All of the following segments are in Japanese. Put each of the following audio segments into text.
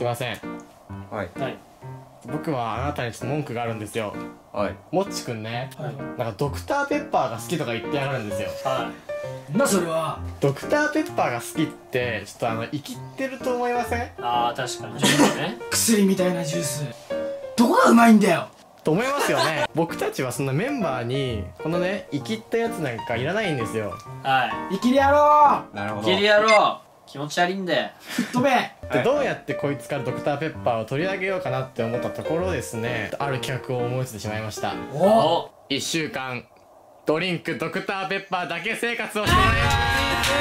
すいません。 はい。 はい。 僕はあなたにちょっと文句があるんですよ。 はい。 もっちくんね、 はい。 なんかドクターペッパーが好きとか言ってやがるんですよ。 はい。な、それは。 ドクターペッパーが好きってちょっと生きってると思いません？ ああ、確かに。ね。 薬みたいなジュースどこがうまいんだよと思いますよね。僕たちはそんなメンバーにこのね生きったやつなんかいらないんですよ。 は生きりやろなるほい。ギリ野郎。気持ち悪いんで。 う飛べでどうやってこいつからドクターペッパーを取り上げようかなって思ったところですね、ある企画を思いついてしまいました。 おお。 1週間ドリンクドクターペッパーだけ生活をしてもらいます。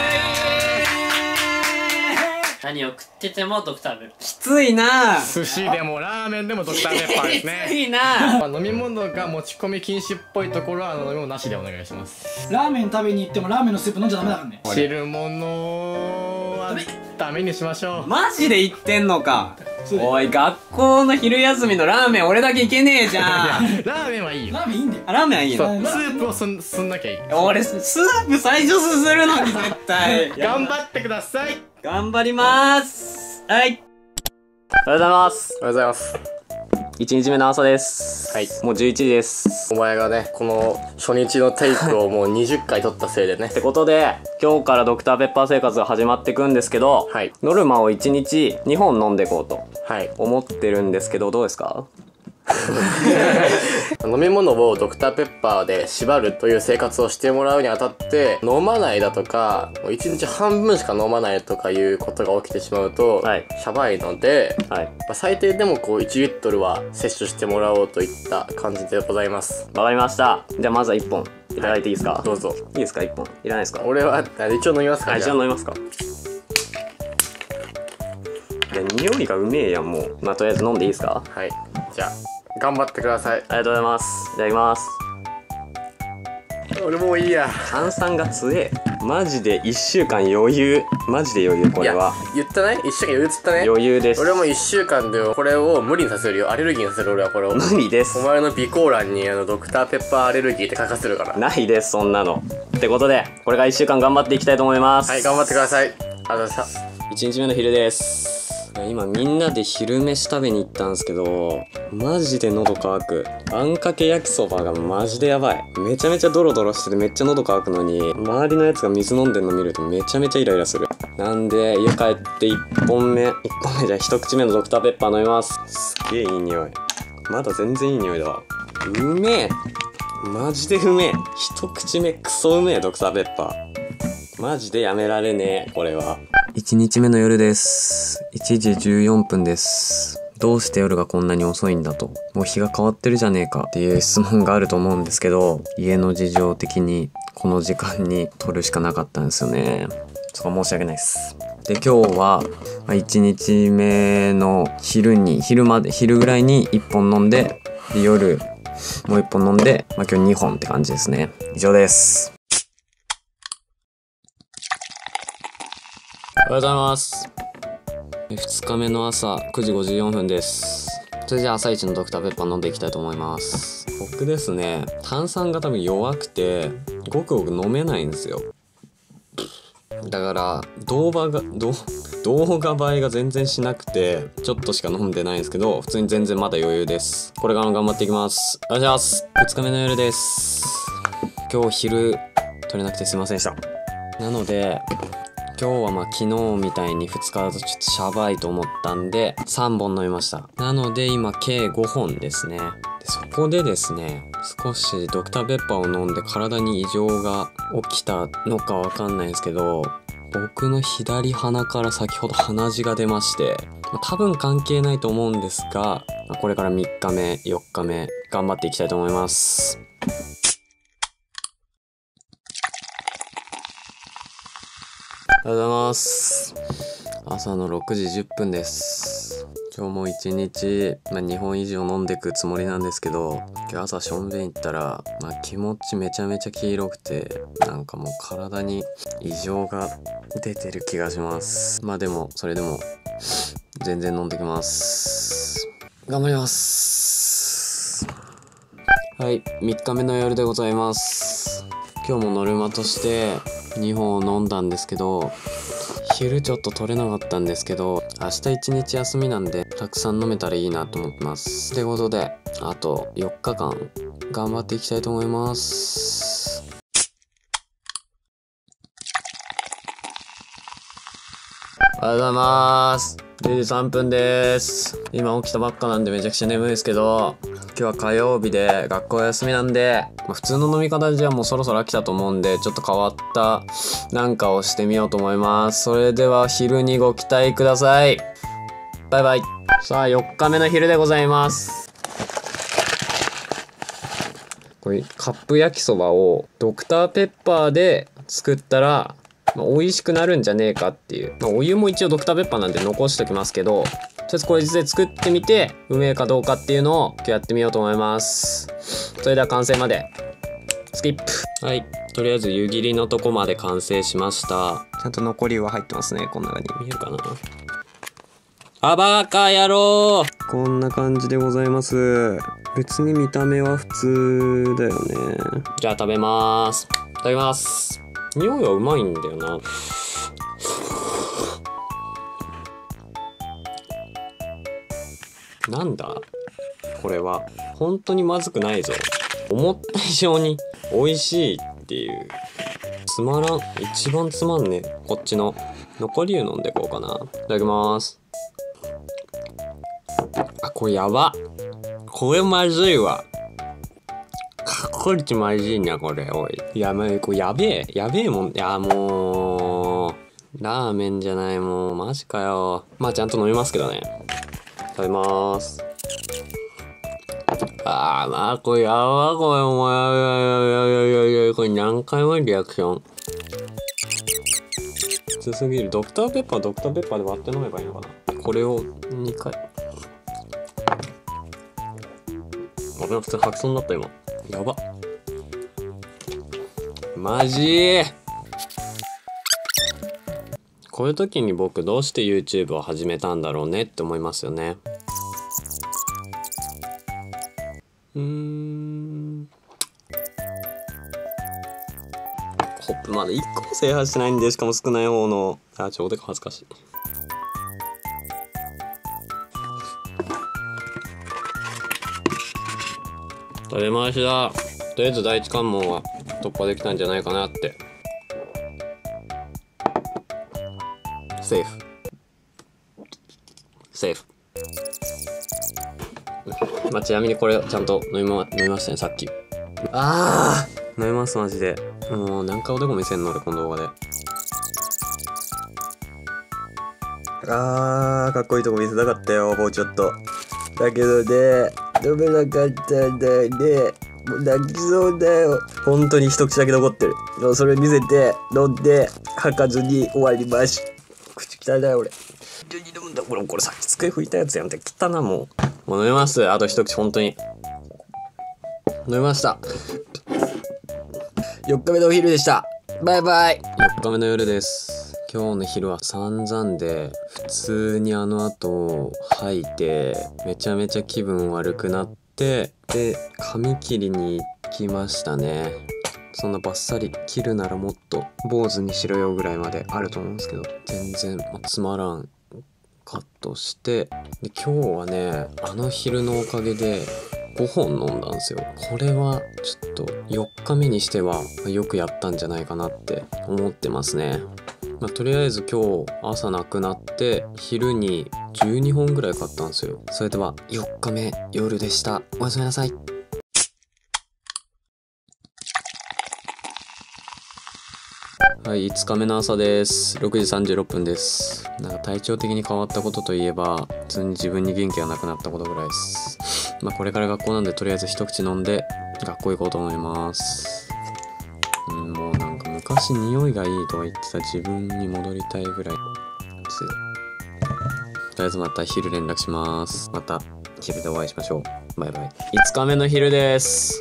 何を食っててもドクターベル。 きついな寿司でもラーメンでもドクターペッパーですきつね。 いなまあ飲み物が持ち込み禁止っぽいところは飲み物なしでお願いします。 ラーメン食べに行ってもラーメンのスープ飲んじゃダメだからね汁物はダメにしましょう。 マジで言ってんのか。 そうだよおい、学校の昼休みのラーメン俺だけいけねえじゃん。 ラーメンはいいよ。 ラーメンいいんだよあ、ラーメンはいいそうの？ スープをすんなきゃいい。 俺、スープ最初すするのに絶対。 頑張ってください。 頑張りまーす。はい。おはようございます。 おはようございます。 1日目の朝です。 はい。 もう11時です。 お前がねこの初日のテイクをもう20回取ったせいでねってことで、今日からドクターペッパー生活が始まっていくんですけど、 はいノルマを1日2本飲んでいこうとはい思ってるんですけど、どうですか？ 飲み物をドクターペッパーで縛るという生活をしてもらうにあたって飲まないだとかもう1日半分しか飲まないとかいうことが起きてしまうと、 はいシャバいので、 はい。 まあ最低でもこう1リットルは摂取してもらおうといった感じでございます。 わかりました。じゃあまずは1本いただいていいですか？ どうぞ。 いいですか？1本いらないですか？ 俺は一応飲みますかはい、 ら。じゃあじゃあ飲みますか？いや、匂いがうめえやん、もう。まあ、とりあえず飲んでいいですか？ はい。じゃあ頑張ってください。 ありがとうございます。いただきます。 俺もういいや。 炭酸が強え。マジで1週間余裕。マジで余裕、これは。 いや言ったね、一週間余裕っつったね。 余裕です。 俺も1週間でこれを無理にさせるよ。アレルギーにさせる俺はこれを。 無理ですお。前の備考欄にドクターペッパーアレルギーって書かせるから。 ないです、そんなの。ってことで、これから1週間頑張っていきたいと思います。 はい、頑張ってください。あざさ。 1日目の昼です。今みんなで昼飯食べに行ったんですけど、マジで喉乾く。あんかけ焼きそばがマジでやばい。めちゃめちゃドロドロしててめっちゃ喉乾くのに、周りのやつが水飲んでんの見るとめちゃめちゃイライラする。なんで家帰って1本目じゃ一口目のドクターペッパー飲みます。すげえいい匂い。まだ全然いい匂いだわ。うめえ。マジでうめえ。一口目クソうめえドクターペッパー。マジでやめられねえ、これは。1日目の夜です。1時14分です。どうして夜がこんなに遅いんだと。もう日が変わってるじゃねえかっていう質問があると思うんですけど、家の事情的にこの時間に撮るしかなかったんですよね。そこは申し訳ないです。で、今日は1日目の昼ぐらいに1本飲んで、で夜もう1本飲んで、今日2本って感じですね。以上です。おはようございます。2日目の朝9時54分です。それじゃあ朝一のドクターペッパー飲んでいきたいと思います。僕ですね、炭酸が多分弱くてごくごく飲めないんですよ。だから動画映えが全然しなくてちょっとしか飲んでないんですけど、普通に全然まだ余裕です。これからも頑張っていきます。お願いします。2日目の夜です。今日昼取れなくてすいませんでした。なので今日は昨日みたいに2日だとちょっとシャバいと思ったんで3本飲みました。なので今計5本ですね。でそこでですね、少しドクターペッパーを飲んで体に異常が起きたのかわかんないですけど、僕の左鼻から先ほど鼻血が出まして、多分関係ないと思うんですが、これから3日目4日目頑張っていきたいと思います。おはようございます。朝の6時10分です。今日も1日、2本以上飲んでくつもりなんですけど、今日朝しょんべん行ったら、気持ちめちゃめちゃ黄色くて、なんかもう体に異常が出てる気がします。でもそれでも全然飲んできます。頑張ります。はい、3日目の夜でございます。今日もノルマとして2本飲んだんですけど、 昼ちょっと取れなかったんですけど、明日一日休みなんでたくさん飲めたらいいなと思ってます。ってことであと4日間頑張っていきたいと思います。おはようございます。10時3分です。今起きたばっかなんでめちゃくちゃ眠いですけど、今日は火曜日で学校休みなんで、普通の飲み方じゃもうそろそろ飽きたと思うんで、ちょっと変わったなんかをしてみようと思います。それでは昼にご期待ください。バイバイ。さあ4日目の昼でございます。これカップ焼きそばをドクターペッパーで作ったら美味しくなるんじゃねえかっていう、お湯も一応ドクターペッパーなんで残しときますけど、とりあえずこれ実際作ってみてうめえかどうかっていうのを今日やってみようと思います。それでは完成までスキップ。はい、とりあえず湯切りのとこまで完成しました。ちゃんと残りは入ってますね。こんな感じ見えるかな。あ、バカ野郎。こんな感じでございます。別に見た目は普通だよね。じゃあ食べます。いただきます。匂いはうまいんだよな。なんだこれは。本当にまずくないぞ。思った以上に美味しいっていう。つまらん。一番つまんねえ。こっちの残り湯飲んでこうかな。いただきます。あ、これやば。これまずいわ。これまずいなこれ。おい、いや、これやべえもん。いや、もうラーメンじゃない。もうマジかよ。まあちゃんと飲みますけどね。食べまーす。あー、まあこれやば。これお前、これ何回もリアクションきつすぎる。ドクターペッパーで割って飲めばいいのかな。これを2回。あ、普通に吐きそうになった今。やば。マジー。こういう時に僕どうして YouTube を始めたんだろうねって思いますよね。ホップまだ1個も制覇してないんで、しかも少ない方の。あ、ちょうど恥ずかしい。食べました。とりあえず第一関門は突破できたんじゃないかなって。セーフセーフ。まあちなみにこれちゃんと飲みましたね、さっき。あー、飲みます。マジでもう何回おでこ見せんの俺、この動画で。あー、かっこいいとこ見せたかったよ、もうちょっと。だけどね、飲めなかったんだよね。もう泣きそうだよ。本当に一口だけ残ってる。それ見せて飲んで吐かずに終わります。口汚い俺。これさっき机拭いたやつやんって。汚な。もう飲みます。あと一口。本当に飲みました。4日目のお昼でした。バイバイ。4日目の夜です。今日の昼は散々で、普通にあの後吐いてめちゃめちゃ気分悪くなって、で髪切りに行きましたね。そんなバッサリ切るならもっと坊主にしろよぐらいまであると思うんですけど、全然、つまらんカットして、で今日はね、あの昼のおかげで5本飲んだんですよ。これはちょっと4日目にしてはよくやったんじゃないかなって思ってますね。とりあえず今日朝なくなって昼に12本ぐらい買ったんですよ。それでは4日目夜でした。おやすみなさい。はい、5日目の朝です。6時36分です。なんか体調的に変わったことといえば、普通に自分に元気がなくなったことぐらいです。これから学校なんでとりあえず一口飲んで学校行こうと思います。もうなんか昔匂いがいいとは言ってた自分に戻りたいぐらいですよ。とりあえずまた昼連絡します。また昼でお会いしましょう。バイバイ。5日目の昼です。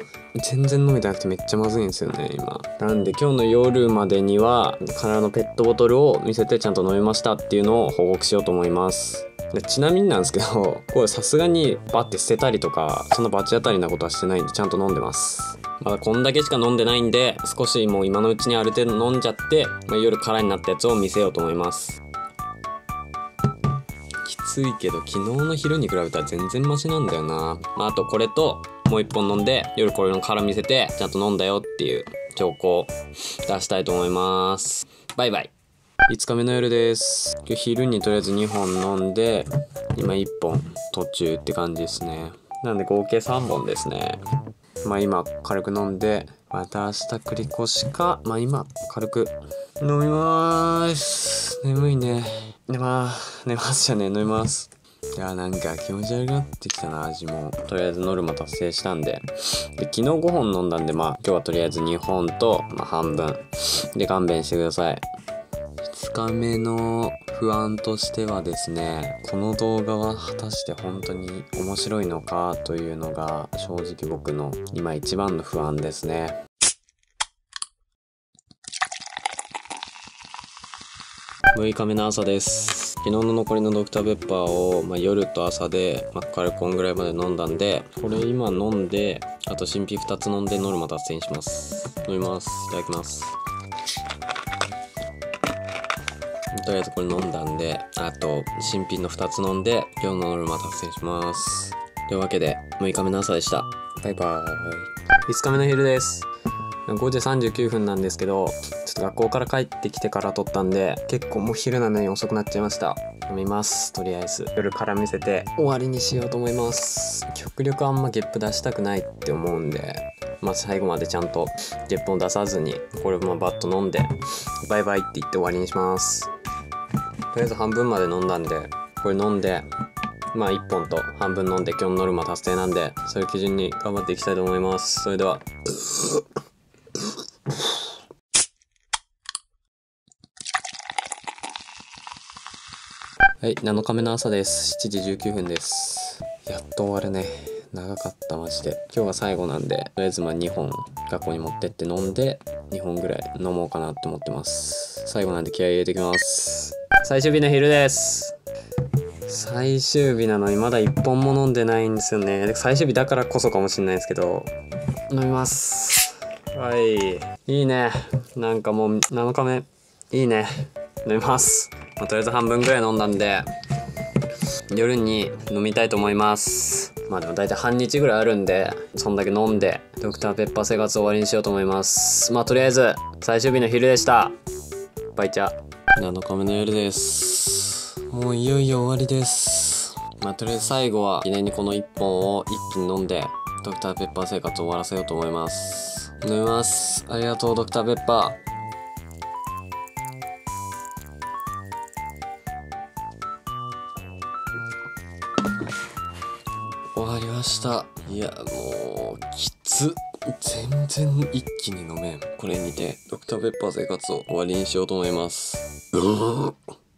全然飲めてなくてめっちゃまずいんですよね今。なんで今日の夜までには空のペットボトルを見せてちゃんと飲みましたっていうのを報告しようと思います。でちなみになんですけど、これさすがにバッて捨てたりとかそんな罰当たりなことはしてないんでちゃんと飲んでます。まだこんだけしか飲んでないんで、少しもう今のうちにある程度飲んじゃって、夜空になったやつを見せようと思います。 ついけど昨日の昼に比べたら全然マシなんだよな。まあ、あとこれともう1本飲んで夜これの殻見せてちゃんと飲んだよっていう兆候を出したいと思います。バイバイ。5日目の夜です。今日昼にとりあえず2本飲んで今1本途中って感じですね。なんで合計3本ですね。まあ今軽く飲んでまた明日繰り越しか、まあ今軽く飲みまーす。眠いね。寝ますじゃねえ、飲みます。いやなんか気持ち悪くなってきたな。味もとりあえずノルマ達成したんで、昨日5本飲んだんで、まあ今日はとりあえず2本と、まあ、半分で勘弁してください。2日目の不安としてはですね、この動画は果たして本当に面白いのかというのが正直僕の今一番の不安ですね。6日目の朝です。昨日の残りのドクターペッパーを、夜と朝で、軽くこんぐらいまで飲んだんで、これ今飲んで、あと新品2つ飲んでノルマ達成にします。飲みます。いただきます。とりあえずこれ飲んだんで、あと新品の2つ飲んで今日のノルマ達成します。というわけで6日目の朝でした。バイバーイ。5日目の昼です。5時39分なんですけど、ちょっと学校から帰ってきてから撮ったんで結構もう昼なのに遅くなっちゃいました。飲みます。とりあえず夜から見せて終わりにしようと思います。極力あんまゲップ出したくないって思うんで、最後までちゃんとゲップを出さずにこれもバッと飲んでバイバイって言って終わりにします。とりあえず半分まで飲んだんで、これ飲んで1本と半分飲んで今日のノルマ達成なんで、それを基準に頑張っていきたいと思います。それでははい、7日目の朝です。7時19分です。やっと終わるね。長かったマジで。今日が最後なんで、とりあえず2本学校に持ってって飲んで2本ぐらい飲もうかなって思ってます。最後なんで気合い入れてきます。最終日の昼です。最終日なのにまだ1本も飲んでないんですよね。最終日だからこそかもしれないですけど、飲みます。はい、いいね。なんかもう7日目いいね。飲みます。とりあえず半分ぐらい飲んだんで夜に飲みたいと思います。でも大体半日ぐらいあるんで、そんだけ飲んでドクターペッパー生活終わりにしようと思います。とりあえず最終日の昼でした。バイチャ。7日目の夜です。もういよいよ終わりです。とりあえず最後は記念にこの1本を一気に飲んでドクターペッパー生活を終わらせようと思います。飲みます。ありがとうドクターペッパー。終わりました。いやもうきつ。全然一気に飲めん。これにてドクターペッパー生活を終わりにしようと思います。